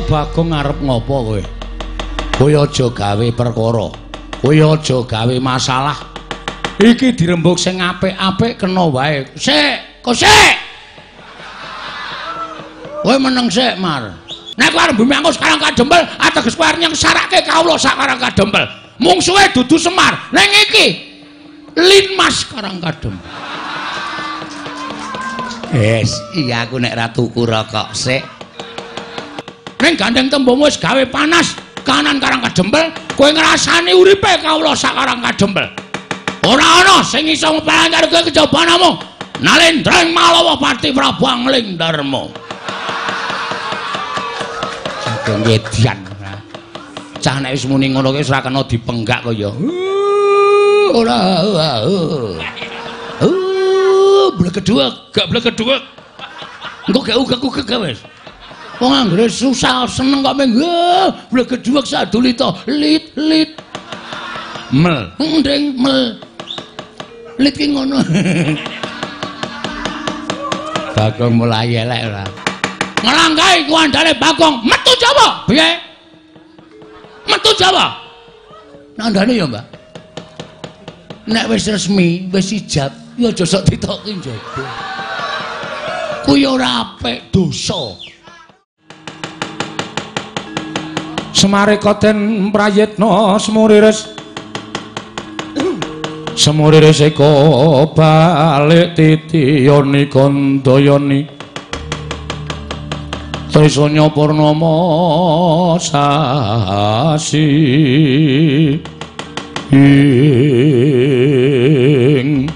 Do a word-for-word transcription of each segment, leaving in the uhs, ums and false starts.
Bagong arep ngopo kowe? Kowe aja gawe perkara. Kowe aja gawe masalah. Iki dirembug sing apik-apik kena wae. Sik, kok sik. Kowe meneng sik, Mar. Nek kowe arep bumi angko sekarang kadempel, ateges kowe arep nyengsarake kawula sakarang kadempel. Mungsuhe dudu Semar. Ning iki Linmas karang kadempel. Yes, iya aku nek ra tuku rokok sik. Ning gandeng tembung wis gawe panas kanan karang kadempel, kowe ngrasani uripe kawula sakarang kadempel. Ora ana sing iso ngepalancare kowe kejaba namung Nalendrang Malawa Pati Prabu Angling Darma. Saking edian. Cah nek wis muni ngono kuwi ora kena dipenggak kok ya. Ora. Uh, blekeduk, gak blekeduk. Engko gak ugek-ugek wis. Wong anggere susah seneng kok meng blekeduk sadulita lit lit. Mel. Ndeng mel. Lit ki ngono. Bagong mulai elek ora. Ngelangkai kuandane Bagong metu Jawa. Piye? Metu Jawa. Nandane ya, Mbak. Nek wis resmi, wis ijab, ya aja sok ditoki njaba. Kuwi ora apik, dosa. Semare koten prayitna semuriris. Semuriris eko balik titiyoni kandayani. Trisanya Purnama sasi ing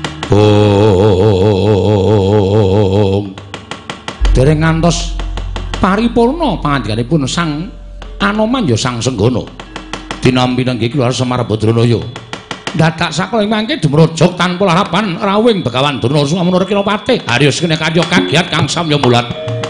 bong. Dereng ngantos paripurna pangandikanipun Sang Anoman ya Sang Senggana. Dinampi nggih keluar Semar Badranaya. Dadak sakala mangke dumrujug tanpa harapan rawing Begawan Durna Sumamun Kinopati. Hariyos kene karya kagiat kang samya mulat.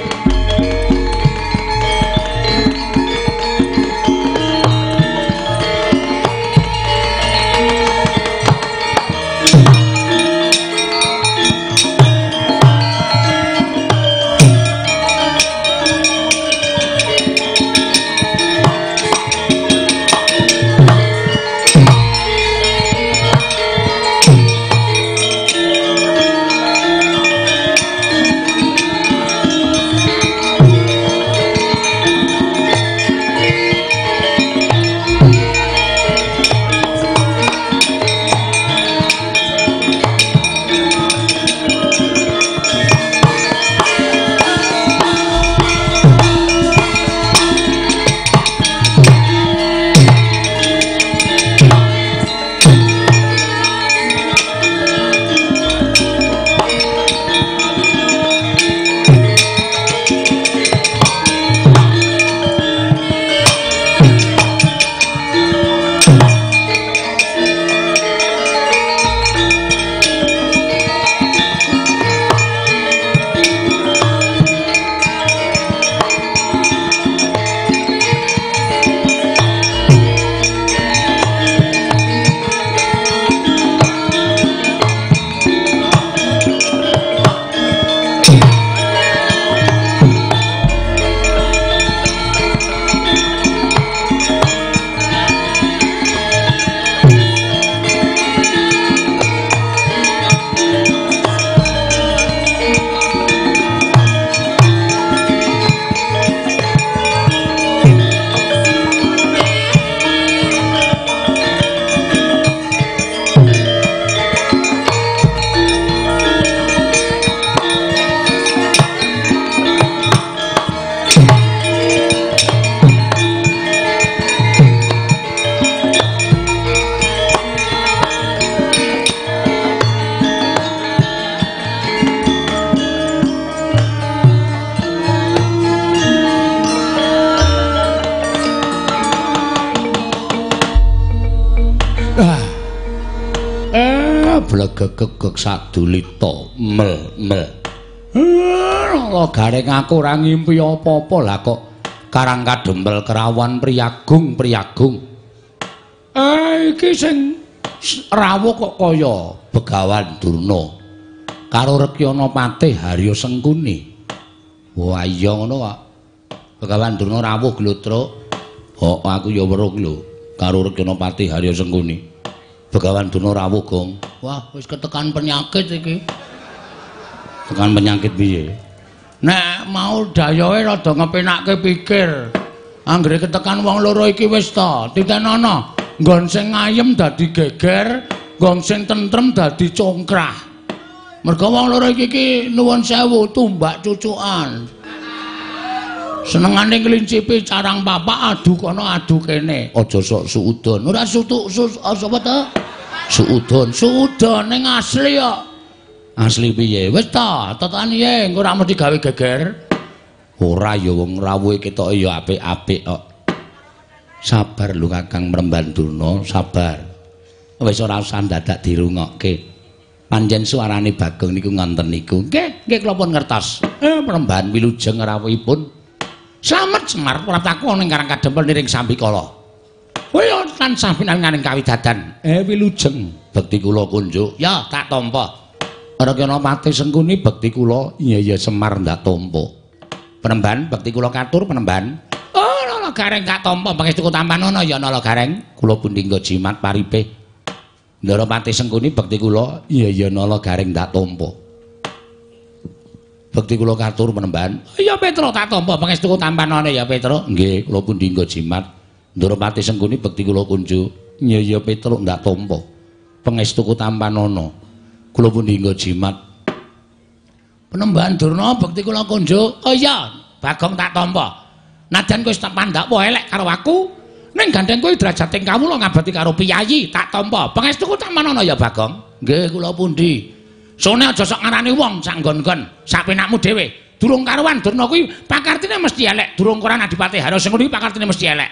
Gegek sadulita mel mel. Lah gareng aku ora ngimpi apa-apa lah kok karang kadempel kerawan priyagung priyagung. Eh iki sing rawuh kok kaya Begawan Durna karo Rekyana Patih Harya Sengkuni. Wah iya ngono kok. Begawan Durna rawuh glutruk. Oh, aku ya weruh lho karo Rekanapati Harya Sengkuni. Begawan Durna rawuh, Gong. Wah, wis ketekan penyakit iki. Tekan penyakit piye? Nek mau dayoe rada ngepenakke pikir. Anggere ketekan wong loro iki wis ta, titenono. Nggon sing ayem dadi geger, nggon sing tentrem dadi congkrah. Merga wong loro iki iki nuwun sewu tumbak cucukan. Senengane ngelincipi carang papa adu kono adu kene. Aja sok suudon. Ora sutuk sapa to? Suudon, suudon ning asli kok. Asli piye? Wis ta, tetani ye engko ora mesti gawe geger. Ora ya wong rawuhe ketoke ya apik-apik kok. Sabar lho Kakang Mremban Durna, sabar. Wis ora usah dadak dirungokke. Panjen suarane Bagong niku ngonten niku. Nggih, nggih kula pun ngertos. Eh Mremban wilujeng rawuhipun. Slamet Semar prataku ning Karang Kadempel niring Sambikala. Kaya tansah pinanganing kawidadan. Eh wilujeng bekti kula kunjuk. Ya tak tampa. Rekanapati Sengkuni bekti kula iya ya Semar ndak tampa. Penemban bekti kula katur penemban. Oh nala gareng gak tampa pangestu tampanono ya nala gareng. Kula pundingga jimat paripe. Ndorapati Sengkuni bekti kula iya ya nala gareng ndak tampa. Bekti kula katur penemban. Iya Petro tak tampa pangestu tampanane ya Petro. Nggih, kula pundingga jimat. Ndorapati Sengkuni bekti kula kunjuk. Iya ya Petro ndak tampa. Pangestu tampanana. Kula pundingga jimat. Penemban Durna bekti kula kunjuk. Oh iya, Bagong tak tampa. Najan kowe tak pandak wae elek karo aku. Ning gandeng kowe drajating kawula ngabati karo piyayi tak tampa. Pangestu tampanana ya Bagong. Nggih, kula pundi. Sone aja sok ngarani wong sak nggon-nggon, sak penakmu dhewe. Durung karuan Durna kuwi pakartine mesti elek. Durung koran Adipati Harya Sengkuni pakartine mesti elek.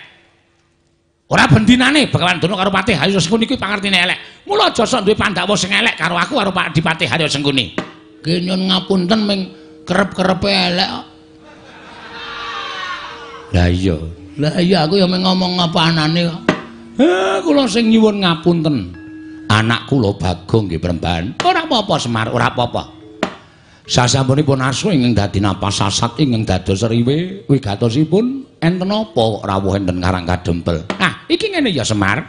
Ora bendinane Begawan Durna karo Pati Harya Sengkuni kuwi pakartine elek. Mula aja sok duwe pandhawa sing elek karo aku karo Pak Adipati Harya Sengkuni. Nggih nyun ngapunten ming kerep-kerepe elek kok. Lah iya, lah iya aku ya mung ngomong ngapanane kok. Eh kula sing nyuwun ngapunten. Anak kula Bagong nggih Premban. Ora apa-apa Semar, ora apa-apa. Sasampunipun asu ingkang dadi napas sasat ingkang dados riwe wigatosipun enten apa rawuh enten Karang Kadempel. Nah, iki ngene ya Semar.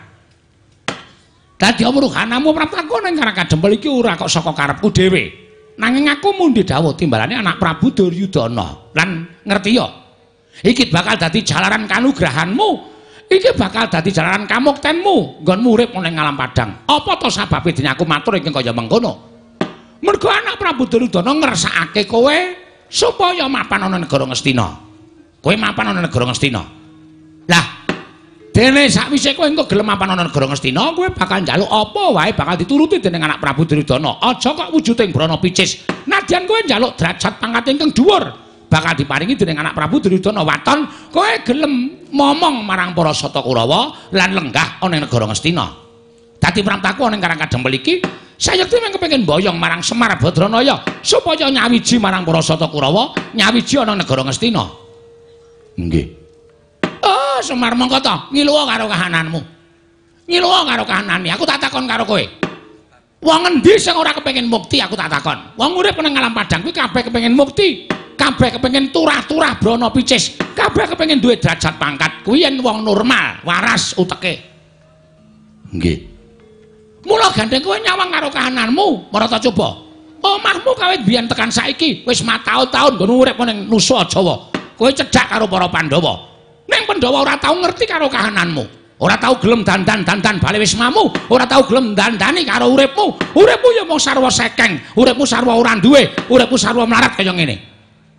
Dadi amruhanamu prataku ning Karang Kadempel iki ora kok saka karepku dhewe. Nanging aku mundi dawuh timbalane anak Prabu Duryudana. Lan ngerti ya? Iki bakal dadi jalaran kanugrahanmu. Iki bakal dadi jalaran kamuktenmu nggonmu urip ning alam padang. Apa to sababe dene aku matur ingkang kaya mengkono? Mergo anak Prabu Duryudana ngersakake kowe supaya mapan ana negara Ngastina. Kowe mapan ana negara Ngastina. Lah, dene sakwise kowe engko gelem mapan ana negara Ngastina, kowe bakal njaluk apa wae bakal dituruti dening anak Prabu Duryudana. Aja kok wujuding brana picis. Nadyan kowe njaluk derajat pangkat ingkang dhuwur bakal diparingi dening anak Prabu Duryudana waton, kowe gelem momong marang para Sata Kurawa lan lenggah ana ing negara Ngastina. Dadi pramtaku ana ing Karang Kadempel iki sayekti mung kepengin mboyong marang Semar Badranaya supaya nyawiji marang para Sata Kurawa, nyawiji ana ing negara Ngastina. Nggih. Oh, Semar mongko to, ngiluwa karo kahananmu. Ngiluwa karo kahanane. Aku tak takon karo kowe. Wong endi sing ora kepengin mukti aku tak takon. Wong urip ning alam padang kuwi kabeh kepengin mukti. Kabeh kepengin turah-turah brana picis, kabeh kepengin duwe derajat pangkat. Kuwi yen wong normal, waras uteke. Nggih. Mula gandeng kowe nyawang karo kahananmu, marata coba. Omahmu kawit biyen tekan saiki wis mataun-taun nggon urip ning Nusa Jawa. Kowe cedhak karo para Pandhawa. Ning Pandhawa ora tau ngerti karo kahananmu. Ora tau gelem dandan-dandan bale wismamu, ora tau gelem dandani karo uripmu. Uripmu ya mung sarwa sekeng, uripmu sarwa ora duwe, uripmu sarwa melarat kaya ngene.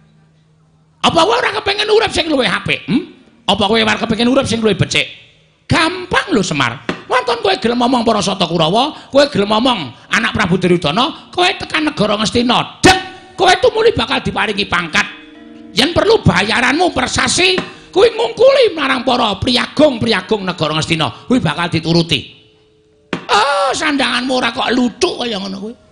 Apa kowe ora kepengin urip sing luwih apik? Hm? Apa kowe ora kepengin urip sing luwih becik? Gampang lho Semar. Wonten kowe gelem ngomong para Sata Kurawa, kowe gelem ngomong anak Prabu Duryudana, kowe tekan negara Ngastina. Dek, kowe tumuli bakal diparingi pangkat. Yen perlu bayaranmu per sasi, kowe ngungkuli marang para priyagung-priyagung negara Ngastina, kowe bakal dituruti. Oh, sandanganmu ora kok luthuk kaya ngono kowe.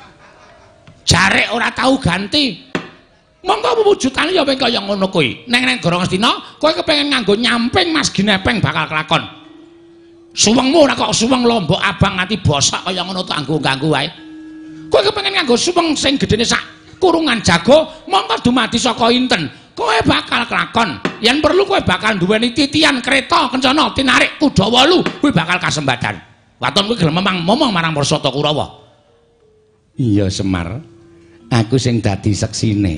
Jarek ora tau ganti. Monggo wujudane ya kaya ngono kuwi. Neng neng Negara Ngastina, kowe kepengin nganggo nyamping Mas Ginepeng bakal kelakon. Suwengmu ora kok suweng lombok abang nganti bosok kaya ngono tak nganggo-nganggo wae. Kowe kepengin nganggo suweng sing gedene sak kurungan jago, monggo dumadi saka inten. kowe bakal kelakon. Yen perlu kowe bakal duweni titian kereta kencana tinarik kuda wolu, kowe bakal kasembadan. Waton kowe gelem memang momong marang Prarsata Kurawa. Iya Semar. Aku sing dadi seksine.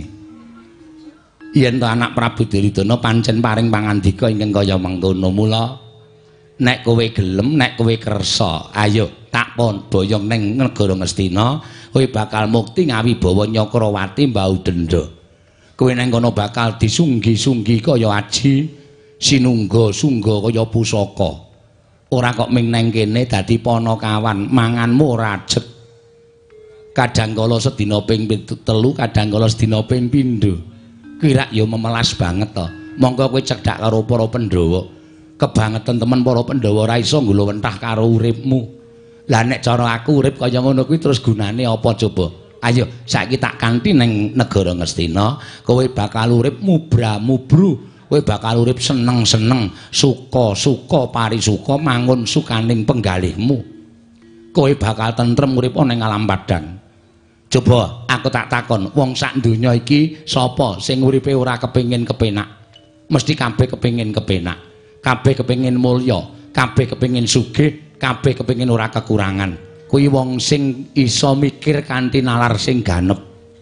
Yen to anak Prabu Duryudana pancen paring pangandika ingkang kaya mengkono mula nek kowe gelem, nek kowe kersa, ayo tak pon boyong ning negara Ngastina, kowe bakal mukti ngawibawa Nyakrawati mbau denda. Kowe nang kono bakal disunggi-sunggi kaya aji, sinungga-sungga kaya pusaka. Ora kok ming nang kene dadi panakawan, manganmu ora ajeg. Kadangkala sedina ping telu, kadangkala sedina ping pindho. Kira ya memelas banget to. Monggo kowe cedhak karo para Pandhawa. Kebangetan temen para Pandhawa ora iso nggulawentah karo uripmu. Lah nek cara aku urip kaya ngono kuwi terus gunane apa coba? Ayo saiki tak kanthi ning negara Ngastina, kowe bakal urip mubra-mubru, kowe bakal urip seneng-seneng, suka-suka parisuka mangun sukaning penggalihmu. Kowe bakal tentrem urip ning alam padang. Coba aku tak takon, wong sak donya iki sapa sing uripe ora kepengin kepenak? Mesti kabeh kepengin kepenak. Kabeh kepengin mulya, kabeh kepengin sugih, kabeh kepengin ora kekurangan. Kuwi wong sing iso mikir kanthi nalar sing ganep.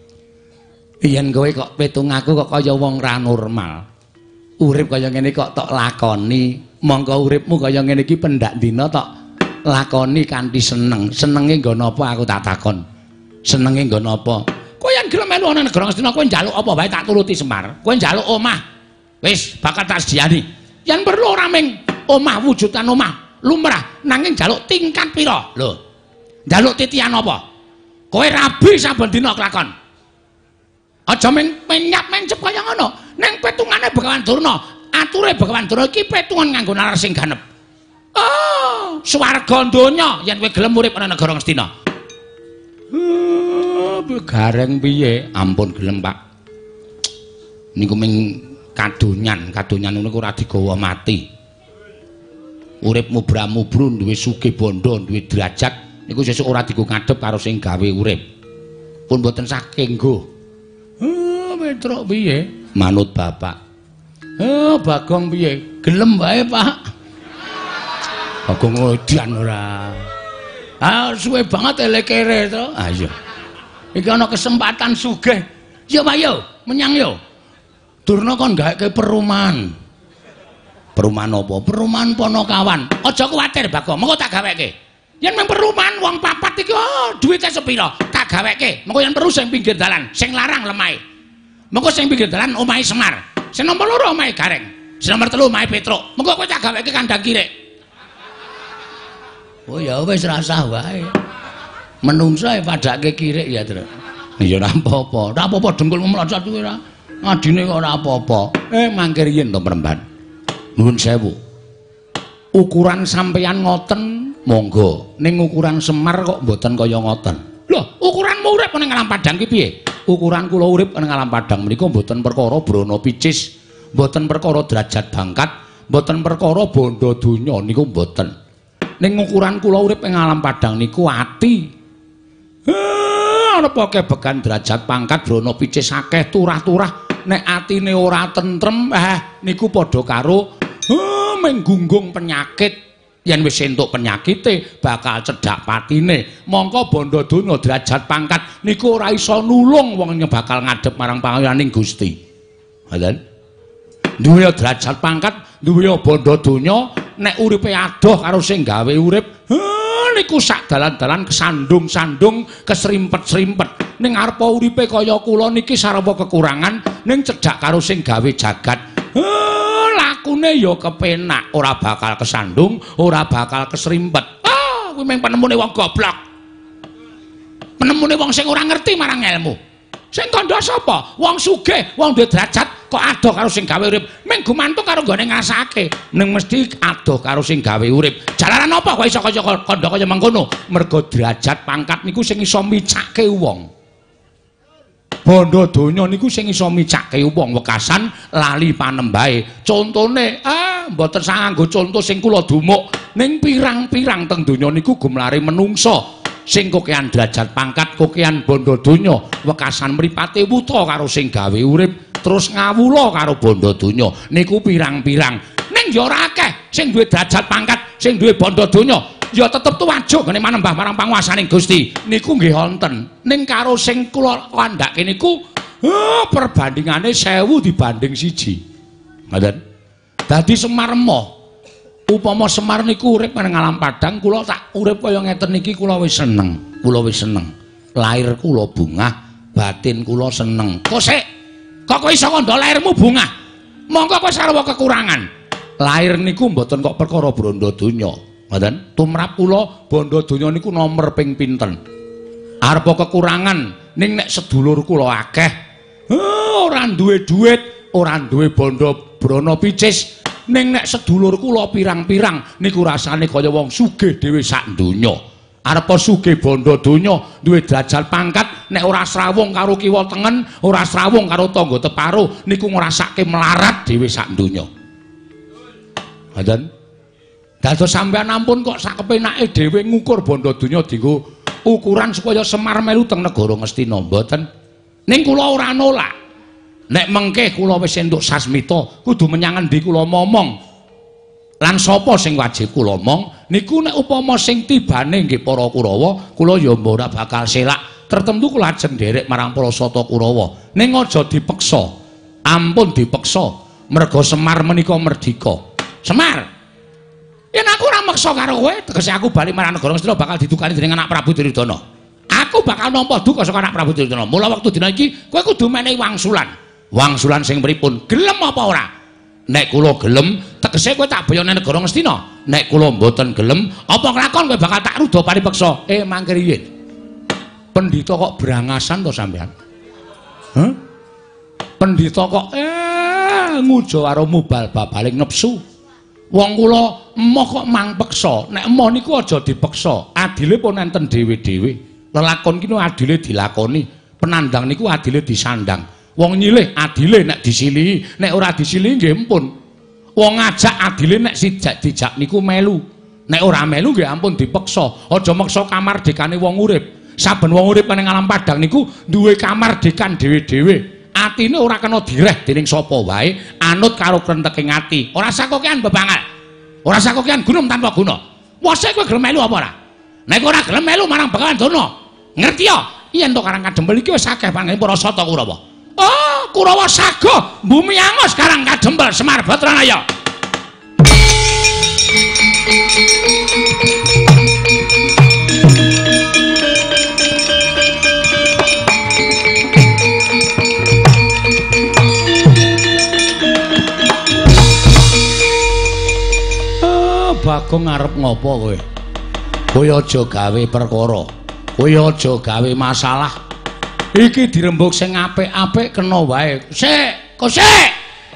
Yen kowe kok petung aku kok kaya wong ra normal. Urip kaya ngene kok tok lakoni, monggo uripmu kaya ngene iki pendak dina tok lakoni kanthi seneng. Senenge nggo napa aku tak takon. Senenge nggo napa? Kowe yen gelem melu ana negara Ngastina kowe njaluk apa wae tak turuti Semar. Kowe njaluk omah. Wis bakal tak sediani. Yen perlu ora ming omah wujudan omah lumrah nanging njaluk tingkat pira? Lho. Njaluk titian apa? Kowe rabi saben dina kelakon. Aja ming menyap mencep kaya ngono. Ning petungane Begawan Durna, ature Begawan Durna iki petungan nganggo nalar sing ganep. Oh, swarga donya yen kowe gelem urip ana negara Ngastina. Oh, gareng piye? Ampun gelem, Pak. Niku ming kadonyan, kadonyan niku ora digawa mati. Urip mubra-mubru duwe sugih bondo, duwe derajat niku sesuk ora digo ngadep karo sing gawe urip. Pun boten saking nggo. Oh, Petruk piye? Manut Bapak. Oh, Bagong piye? Gelem wae, Pak. Bagong odian ora. Ah, suwe banget elekere to. Ah iya. Iki ana kesempatan sugih. Ya, Pak yo, menyang yo. Durna kon gaweke perumahan. Perumahan apa? Perumahan Panakawan. Aja kuwatir, Bagong, mengko tak gaweke. Yen mung perumahan wong papat iki oh, duwite sepira? Tak gaweke. Mengko yen perlu sing pinggir dalan, sing larang lemahe. Mengko sing pinggir dalan omahe Semar. Sing nomor loro omahe Gareng. Sing nomor telu omahe Petruk. Mengko kowe tak gaweke kandhang kirik. Oh ya wis rasah wae. Menungso e padake kirik ya, Tru. Ya ora apa-apa. Ora apa-apa dengkul mlocot kuwi ora. Adine kok ora apa-apa. Eh mangkir yen to Mremban. Nuwun sewu. Ukuran sampeyan ngoten, monggo. Ning ukuran Semar kok mboten kaya ngoten. Lho, ukuranmu urip ning alam padang ki piye? Ukuran kula urip ning alam padang menika mboten perkara brana picis, mboten perkara derajat bangkat, mboten perkara bondo donya niku mboten. Ning ukuran kula urip ing alam padang niku ati. Heh, ana poke began derajat pangkat brana picis akeh turah-turah nek atine ora tentrem eh niku padha karo heh menggunggung penyakit. Yen wis entuk penyakite bakal cedhak patine. Mongko bondo donya derajat pangkat niku ora iso nulung wong bakal ngadhep marang pangayaning Gusti. Ngoten. Duwe derajat pangkat, duwe bondo donya nek uripe adoh karo sing gawe urip, ha niku sak dalan-dalan kesandung-sandung, kesrimpet-srimpet. Ning arepa uripe kaya kula niki sarwa kekurangan, ning cedhak karo sing gawe jagat. Ha lakune ya kepenak, ora bakal kesandung, ora bakal kesrimpet. Ah, kuwi mung penemune wong goblok. Penemune wong sing ora ngerti marang ilmu. Sing kandha sapa? Wong sugih, wong duwe derajat kok adoh karo sing gawe urip. Ming gumantung karo nggone ngrasake. Ning mesti adoh karo sing gawe urip. Jalaran apa kok iso kaya kandha kaya mengkono? Mergo derajat pangkat niku sing iso micake wong. Bondo donya niku sing iso micake wong wekasan lali panembahe. Contone, ah mboten sanganggo conto sing kula dumuk. Ning pirang-pirang teng donya niku gumlare menungso. Sing kokean derajat pangkat, kokean bondo donya, wekasan mripate wuta karo sing gawe urip. terus ngawula karo bondo donya niku pirang-pirang ning ya ora akeh sing duwe derajat pangkat sing duwe bondo donya ya tetep tuwajuk ngene manembah marang panguwasaning Gusti niku nggih wonten ning karo sing kula kandhake niku oh, perbandingane sewu dibanding siji ngoten dadi Semar emoh upama Semar niku urip nang alam padang kula tak urip kaya ngeten niki kula wis seneng kula wis seneng lahir kula bungah batin kula seneng kok sik kok kowe iso kandha lahirmu bungah monggo kowe sarwa kekurangan lahir niku mboten kok perkara brondo donya ngoten tumrap kula bondo donya niku nomor ping pinten arepa kekurangan ning nek sedulur kula akeh ora duwe dhuwit ora duwe bondo brana picis ning nek sedulur kula pirang-pirang niku rasane kaya wong sugih dhewe sak donya arepa sugih bondo donya duwe derajat pangkat nek ora srawung karo kiwa tengen ora srawung karo tangga teparo niku ngrasake melarat dhewe sak donya ngoten dados sampean ampun kok sak kepenake dhewe ngukur bondo donya dienggo ukuran supaya Semar melu teng negara Ngastina mboten ning kula ora nolak nek mengke kula wis entuk sasmita kudu menyang endi kula momong lan sapa sing wajib kula omong niku nek upama sing tibane nggih para Kurawa kula ya ora bakal selak tertentu kula ajeng nderek marang para sata Kurawa ning aja dipeksa ampun dipeksa merga Semar menika merdika Semar yen aku ora meksa karo kowe tegese aku bali marang negara Ngastina bakal ditukani dening anak Prabu Duryudana aku bakal nampa duka saka anak Prabu Duryudana mula wektu dina iki kowe kudu menehi wangsulan wangsulan sing pripun gelem apa ora nek kula gelem tegese kowe tak boyone negara Ngastina nek kula mboten gelem apa kelakon kowe bakal tak ruda paripeksa eh mangke riyin pendhita kok brangasan to sampean heh pendhita kok eh ngujo karo mubal babaling nepsu wong kula emoh kok mang peksa nek emoh niku aja dipeksa adile pun enten dhewe-dhewe lelakon ki adile dilakoni penandang niku adile disandang wong nyilih adile nek disilihi nek ora disilihi nggih ampun wong ngajak adile nek sijak dijak niku melu nek ora melu nggih ampun dipeksa aja meksa kamardekane wong urip saben wong urip ning alam padang niku duwe kamardekan dhewe-dhewe atine ora kena direh dening sapa wae anut karo krenteking ati ora sakokean bebangal ora sakokean gunung tanpa guna wase kowe gelem melu apa ora nek ora gelem melu marang Bakalan Durna ngerti ya yen to Karang Kadempel iki wis akeh panggen para sata Kurawa oh Kurawa sago bumi angus Karang Kadempel Semar Batranaya Bagong arep ngopo kowe? Kowe aja gawe perkara. Kowe aja gawe masalah. Iki dirembug sing apik-apik kena wae. Sik, kok sik.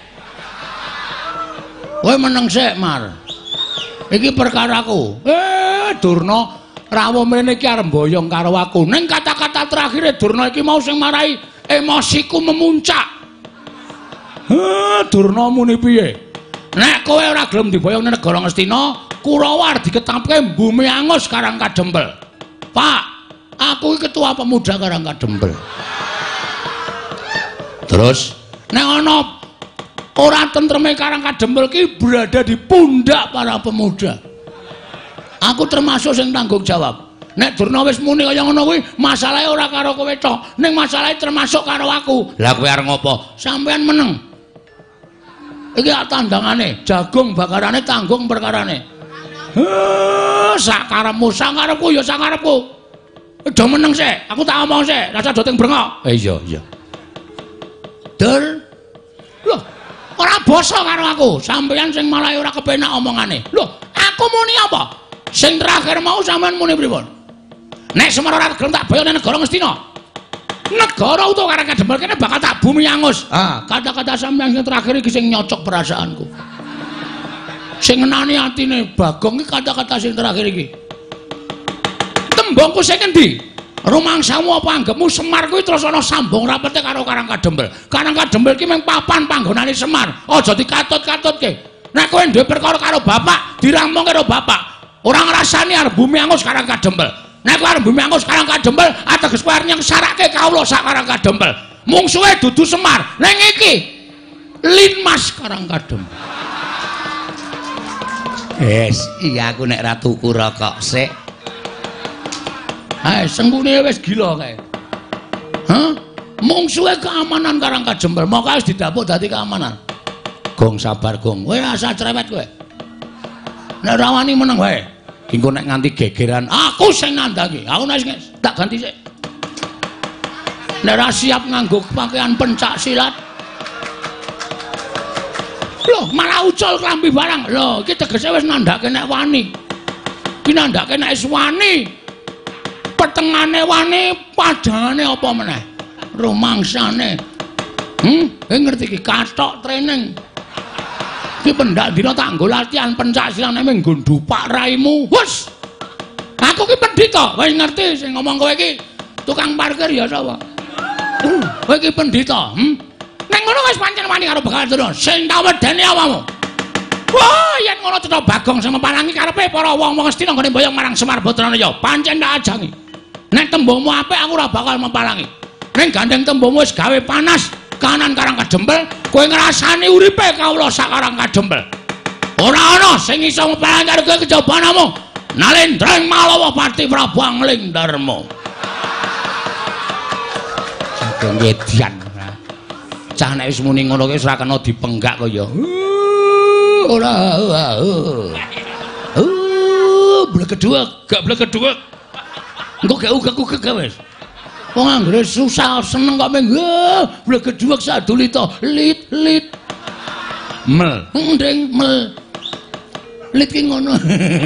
Kowe meneng sik, Mar. Iki perkaraku. Eh, Durna rawuh mrene iki arep mboyong karo aku. Ning kata-kata terakhire Durna iki mau sing marai emosiku memuncak. Heh, Durna muni piye? Nek kowe ora gelem diboyong ning negara Ngastina, Kurawa arep diketapke bumi angus Karang Kadempel. Pak, aku iki ketua pemuda Karang Kadempel. Terus, nek ana ora tentreme Karang Kadempel ki berada di pundak para pemuda. Aku termasuk sing tanggung jawab. Nek Durna wis muni kaya ngono kuwi, masalahe ora karo kowe tok, ning masalahe termasuk karo aku. Lah kowe arep ngopo? Sampeyan meneng. Iki tandangane, jagung bakarane tanggung perkarane. Heh, sak karepmu, sak karepku ya sak karepku. Aja meneng sik, aku tak omong sik, rasa do teng brengok. Eh iya, iya. Dur. Loh, ora basa karo aku, sampeyan sing malah ora kepenak omongane. Loh, aku muni apa? Sing terakhir mau sampean muni pripun? Nek Semar ora gelem tak bayone negara Ngastina. Negara utawa Karang Kadempel kene bakal tak bumi angus. Ah, kata-kata sampeyan sing terakhir iki sing nyocok perasaanku. Sing ngenani atine Bagong iki kata-kata sing terakhir iki. Tembungku sing endi? Rumangsamu apa anggapmu Semar kuwi terus ana sambung rapete karo Karang Kadempel. Karang Kadempel iki mung papan panggonane Semar. Aja dikatut-katutke. Nek kowe duwe perkara karo bapak, diramungke karo bapak. Ora ngrasani arep bumi angus Karang Kadempel. Nek kowe arep bumi angus Karang Kadempel, ateges kowe arep nyengsarake kawula sak Karang Kadempel. Mungsuhe dudu Semar. Ning iki Linmas Karangkadem. Yes, iya aku nek ra tuku rokok sik. Hae, sengkune wis gila kae. Hah? Mungsuhe keamanan Karangkajembel, maka wis didapuk dadi keamanan. Gong sabar gong. Kowe asa cerewet kowe. Nek ra wani meneng wae. Engko nek nganti gegeran, aku sing nandhangi. Aku nek tak ganti sik. Nek ra siap nganggo pakaian pencak silat. Loh, malah ucul klambi barang. Loh, iki tegese wis nandhake nek wani. Iki nandhake nek wis wani. Petengane wani, padangane apa meneh? Rumangsane. Hmm, kowe ngerti iki kathok training. Iki pendak dina tak nggo latihan pencak silat nek nggo ndupak raimu. Wes. Aku ki pendhita, wis ngerti sing ngomong kowe iki tukang parkir ya sapa? Kowe iki pendhita, hm? Nek ngono wis pancen wani karo Begawan Durna, sing tak wedeni awakmu. Wah, yen ngono Cetha Bagong sing meparangi karepe para wong-wong Astina nggone mboyong marang Semar Badranaya, pancen tak ajangi. Nek tembungmu apik aku ora bakal meparangi. Ning gandeng tembungmu wis gawe panas kanan Karangkajembel, kowe ngrasani uripe kawula sak Karangkajembel. Ora ana sing iso meparangi karo kowe kejaba namung Nalendra Malawa Pati Prabu Angling Darma. Saking ngedian. Cah nek wis muni ngono kuwi wis ora kena dipenggak kaya. Ora. Uh, blekedhuwek, gak blekedhuwek. Engko gak ugek-ugek wis. Wong anggere susah seneng kok meng blekedhuwek sadulita lit lit. Mel. Ndeng mel. Lit ki ngono.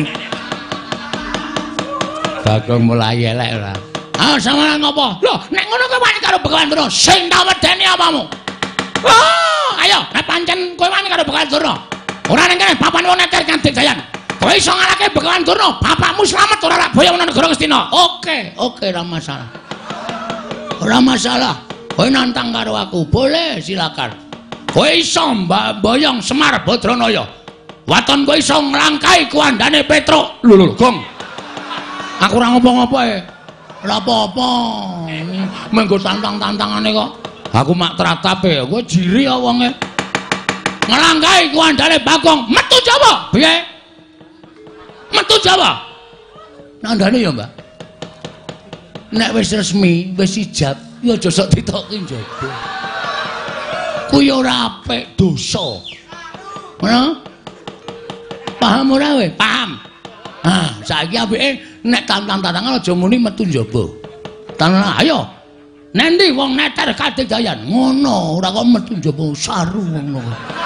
Bagong mulai elek ora. Ah sampeyan ngopo? Lho, nek ngono kowe wani karo Begawan Durna, sing tak wedeni apamu? Oh, ayo, nek pancen kowe wani karo Begawan Durna. Ora ning kene papan wong neter Kandik Dayan. Kowe iso ngalahke Begawan Durna, bapakmu slamet ora lak boyong nang negara Ngastina. Oke, oke ora masalah. Ora masalah. Kowe nantang karo aku, boleh silakan. Kowe iso boyong Semar Badranaya. Waton kowe iso nglangkai kuandane Petruk. Lho lho, Gong. Aku ora ngopo-ngopo ae. Ora apa-apa. Menggo tantang-tantangane kok. Aku mak tratape, kowe jiri ya wonge. Nglangkai kuandane Bagong, metu Jawa. Piye? Metu Jawa. Nandane ya, Mbak. Nek wis resmi, wis ijab, ya aja sok ditoki njaba. Kuwi ora apik, dosa. Ngono? Paham ora kowe? Paham. Nah, saiki apike nek tantang-tantangan aja muni metu njaba. Tanah ayo. Nendi wong neter Kandik Dayan. Ngono, ora kok metu njaba saru ngono.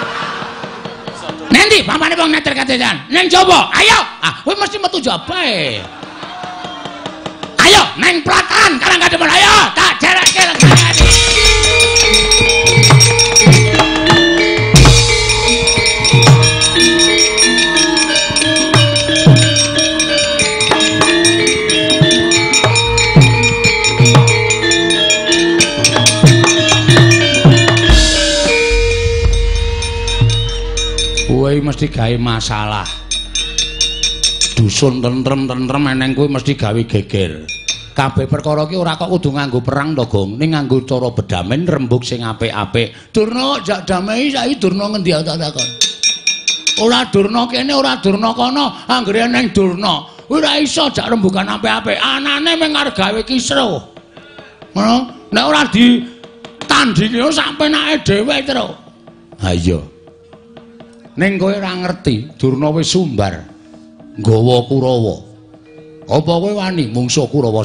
Nendi pamane wong neter Kandik Dayan? Ning njaba. Ayo. Ah, kowe mesti metu njaba e. Ayo, neng Pratan Karangkadem. Ayo, tak jerake legane. Kowe mesti gawe masalah. Dusun tentrem-tentrem eneng kowe mesti gawe geger. Kabeh perkara ki ora kok kudu nganggo perang to, Gong. Ning nganggo cara bedamen rembug sing apik-apik. Durna jak damai saiki Durna ngendi tak takon. Ora Durna kene, ora Durna kono, anggere eneng Durna. Ora iso jak rembugan apik-apik. Anane mung arep gawe kisruh. Ngono? Nek ora ditandhingi sak penake dhewe terus. Ha iya. Ning kowe ora ngerti, Durna wis sumbar nggawa Kurawa. Apa kowe wani mungsuh Kurawa?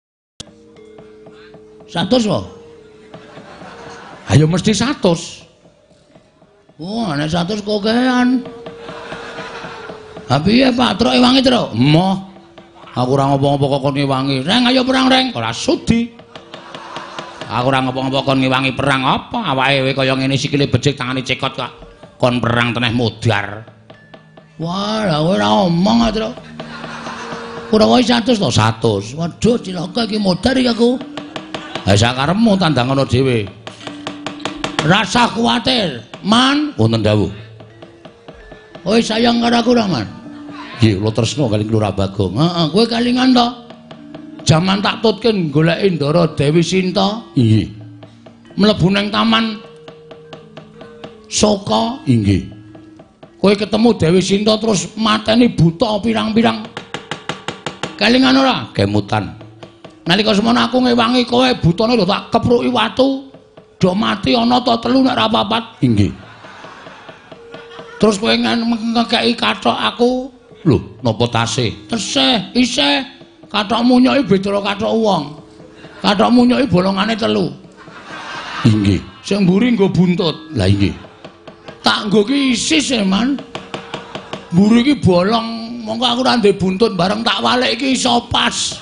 Satus wae. Ayo mesti satus. Wah, nek satus kokean. Ha piye Pak Truk Ewangi, Truk? Emoh. Aku ora ngopo-ngopo kok ngewangi. Reng ayo perang, Reng. Ora sudi. Aku ora ngopo-ngopo kon ngewangi perang apa? Awake kaya ngene sikile becik tangane cekot kok. Kon perang teneh modar. Wah, lha kowe ora omong ah, Truk. Kurawa satus to, satus. Waduh, cilaka iki modar iki aku. Ha sakarepmu tandangono dhewe. Rasa kuwatir, Man. Wonten dawuh. Kowe sayang karo aku ra, Man? Nggih, kula tresna kali Lurah Bagong. Heeh, kowe kalingan to? Jaman tak tutke goleki Ndara Dewi Sinta. Nggih. mlebu ning taman Soka. Inggih. Kowe ketemu Dewi Sinta terus mateni buta pirang-pirang. Kelingan ora? Kemutan. Nalika semono aku ngewangi kowe butane lho tak kepruki watu. Do mati ana ta telu nek ra papat. Inggih. Terus kowe ngekeki kathok aku. Lho, napa tasih? Tesih, isih. Kathokmu nyoki beda karo kathok wong. Kathokmu nyoki bolongane telu. Inggih. Sing mburi nggo buntut. Lah inggih. Tak nggo ki isis e, Man. Mburi ki bolong, mongko aku ora ndek buntut bareng tak walik ki iso pas.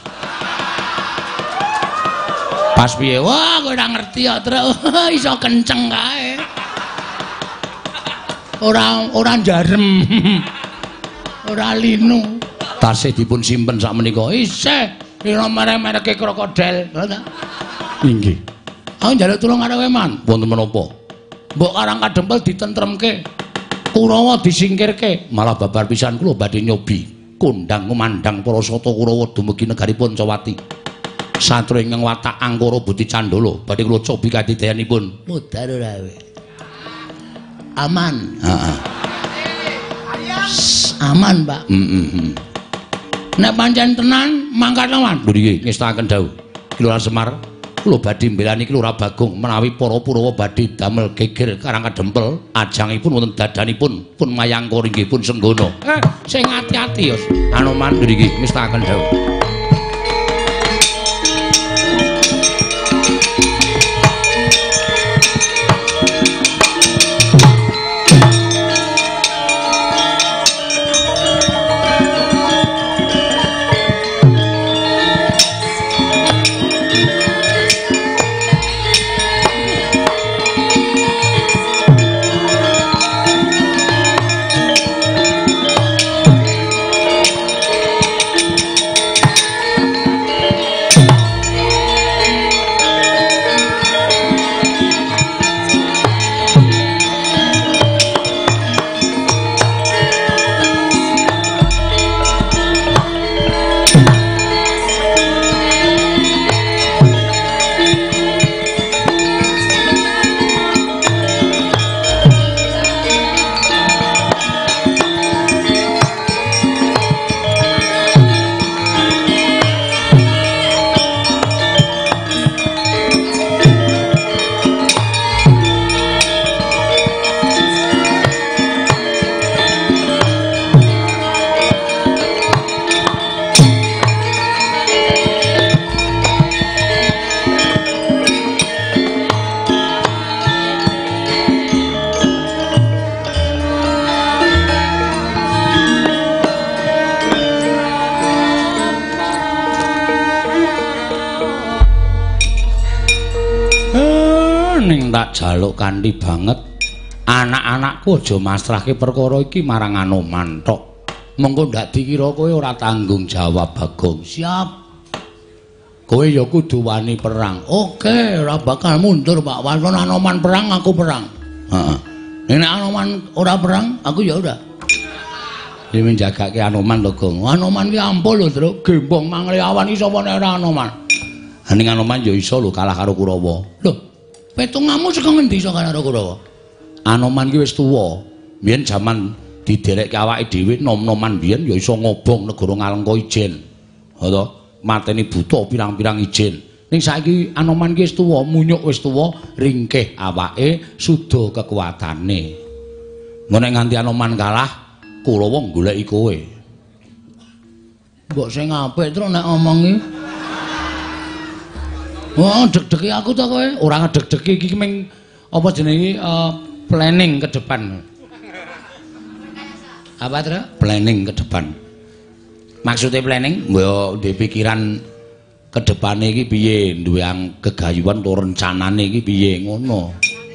Pas piye? Wah, kowe ora ngerti ya, Truk. Iso kenceng kae. Ora ora njarem. Ora linu. Tasih dipun simpen sak menika. Isih, ira merek-mereke krokodil. Inggih. Aku njaluk tulung karo kowe, Man. Wonten menapa? Mbok Karang Kadempel ditentremke. Kurawa disingkirke. Malah babar pisan kula badhe nyobi kondang kumandang para sata Kurawa dumugi negaripun Cawati. Satru ingkang watak Angkara Buti Candala badhe kula cobi kadidayanipun. Mudhar ora kowe. Aman. Heeh. Aman, Pak. Heeh. Nek pancen tenan mangkat lawan. Lho nggih, ngestakaken dawuh. Kelurahan Semar kula badhe mbelani Kelurahan Bagong menawi para Kurawa badhe damel geger Karang Kadempel, ajangipun wonten dadanipun pun Mayangkara inggih pun Senggana. Eh, sing ati-ati, Yos. Anoman lho nggih, ngestakaken dawuh. Jaluk kanthi banget anak-anakku aja masrahke perkara iki marang Anoman tok. Mengko ndak dikira kowe ora tanggung jawab, Bagong. Siap. Kowe ya kudu wani perang. Oke, ora bakal mundur, Pak. Wonten Anoman perang aku perang. Heeh. Nek Anoman ora perang, aku ya udah. Dhewe njagake Anoman lho, Gong. Anoman ki ampun lho, Truk. Gembong mangleawan iso apa nek ora Anoman. Ning Anoman ya iso lho kalah karo Kurawa. Lho, petunganmu saka ngendi iso kalah karo Kurawa? Anoman ki wis tuwa. Biyen jaman diderekke awake dhewe nom-noman biyen ya iso ngobong negara Ngalengka ijen. Ha to, mateni buta pirang-pirang ijen. Ning saiki Anoman ki wis tuwa, munyuk wis tuwa, ringkih awake, suda kekuatane. Mun nek nganti Anoman kalah, Kurawa goleki kowe. Mbok sing apik terus nek omongi. Wah, deg-degi aku to kowe. Ora ngedeg-degi iki ming apa jenenge uh, planning ke depan. Apa, Tru? Planning ke depan. Maksudnya planning, mbok ndek pikiran ke depane iki piye, duwe kegayuhan to rencanane iki piye ngono.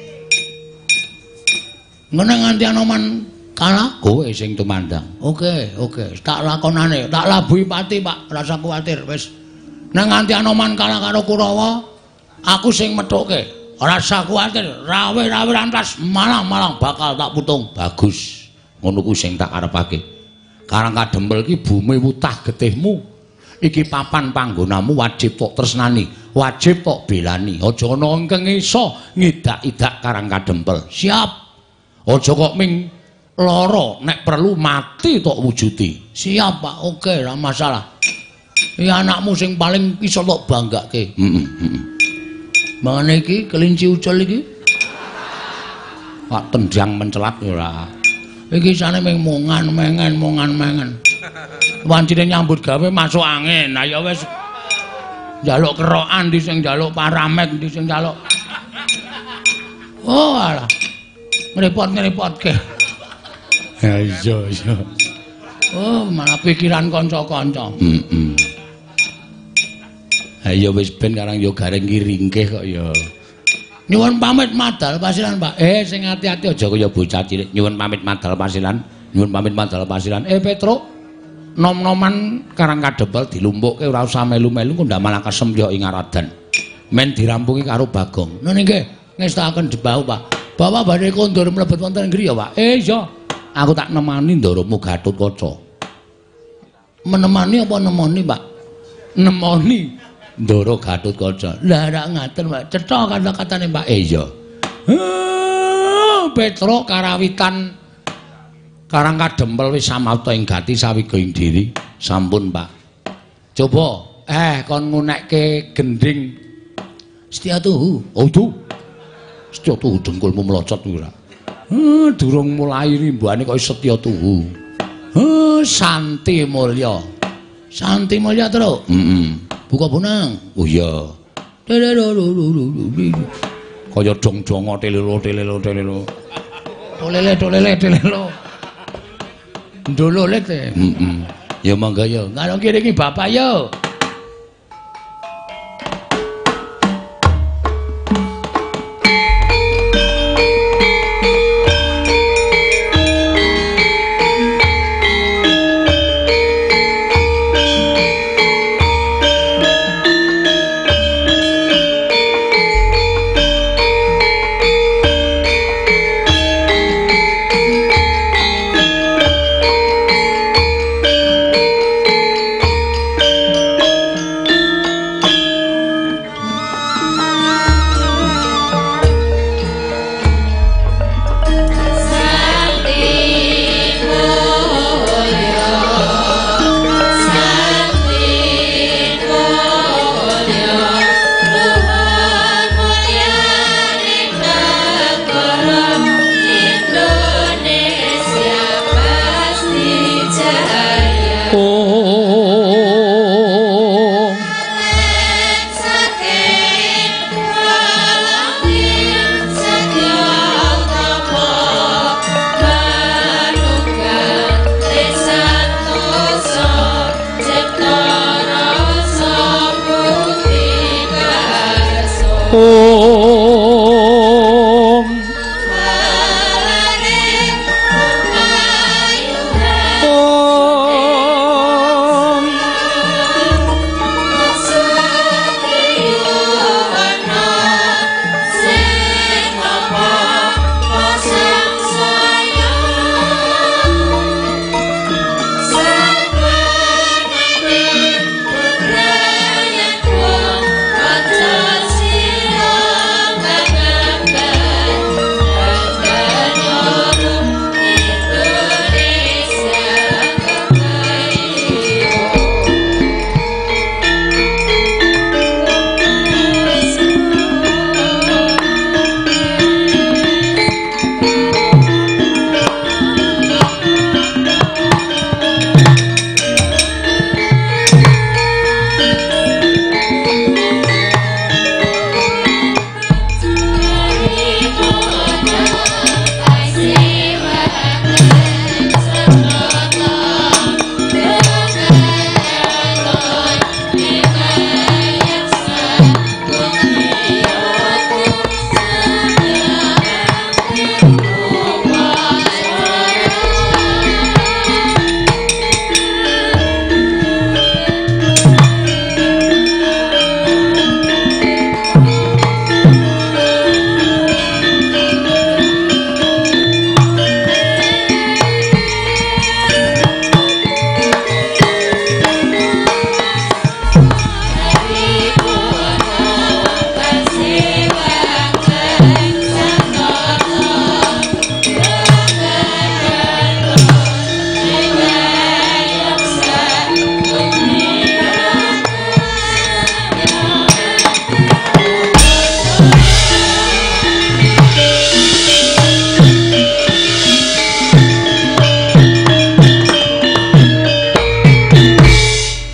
Ngene nganti Anoman kalah kowe sing tumandang. Oke, oke, tak lakonane, tak labuhi pati, Pak. Ora usah kuwatir, wis. Nang nganti Anoman kalah karo Kurawa, aku sing methuke. Ora usah kuwatir, rawe-rawe rantas malang-malang bakal tak putung. Bagus. Ngono kuwi sing tak arepake. Karang Kadempel ki bumi wutah getihmu. iki papan panggonamu wajib tok tresnani, wajib tok belani. Aja ana engkeng iso ngidak-idak Karang Kadempel. Siap. Aja kok ming lara, nek perlu mati tok wujuti. Siap, Pak. Oke, ora masalah. Iki anakmu sing paling iso tok banggake. Heeh, heeh. Mangane iki kelinci ucul iki. Pak tendang mencelat ora. Iki sane ming mungan mengen mungan mengen. Wancine nyambut gawe masuk angin. Nah ya wis njaluk kerokan di sing njaluk paramek di sing njaluk. Oh alah. Ngrepot-ngrepotke. Ya iya iya. Oh malah pikiran kanca-kanca. Heeh. Ha ya wis ben karang ya gareng kiringkeh kok ya. Nyuwun pamit madal Pasilan, Pak. Eh sing ati-ati aja kaya bocah cilik. Nyuwun pamit madal Pasilan. Nyuwun pamit madal Pasilan. Eh Petro nom-noman Karang Kadempel dilumpukke ora usah melu-melu kok ndak malah kesempyo ing aradan. Men dirampungi karo Bagong. Nah nggih, ngestakaken jebau, Pak. Bapak badhe kondur mlebet wonten griya, Pak. Eh iya. Aku tak nemani ndoromu Gatotkaca. Menemani apa nemoni, Pak? Nemoni ndoro Gatotkaca. Lah rak ngaten, Pak. Cetha kata-katane, Pak. Eh iya. Petro karawitan Karang Kadempel wis samapta ing gati sawiga ing diri. Sampun, Pak. Coba eh kon ngunekke gending Setyatuhu. Oh, itu. Setyatuhu dengkulmu melocot ora. Heh, durung mulai rimbane kok Setyatuhu. Heh, Santi Mulya. Santi Mulya, Tru. Heeh. Buka bonang. Oh iya. Kaya dong-dongo telelo telelo telelo. Tolele tolele telelo. Ndolo lek. Heeh. Ya monggo ya. Karo kene iki Bapak yo.